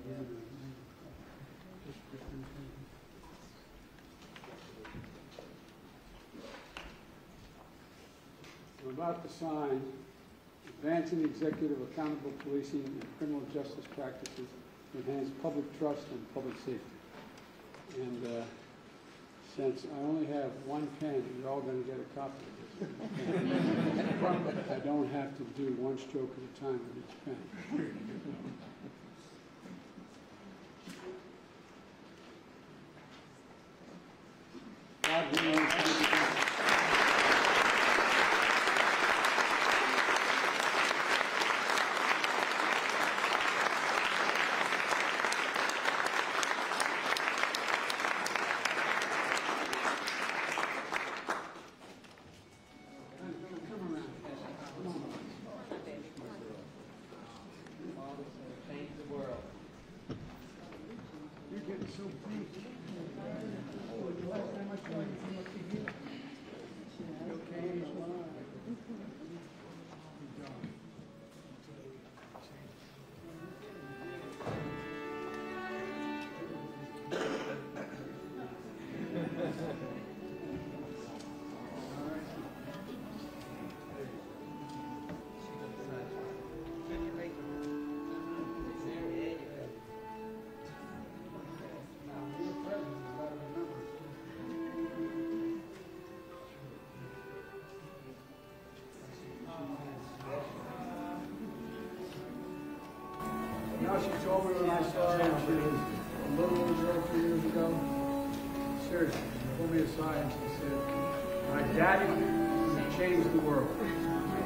I'm about to sign Advancing Executive Accountable Policing and Criminal Justice Practices to Enhance Public Trust and Public Safety. And since I only have one pen, you're all going to get a copy of this. I don't have to do one stroke at a time with each pen. God willing, she told me when I saw her, she was a little over 2 years ago. Seriously, she pulled me aside and she said, "My daddy changed the world."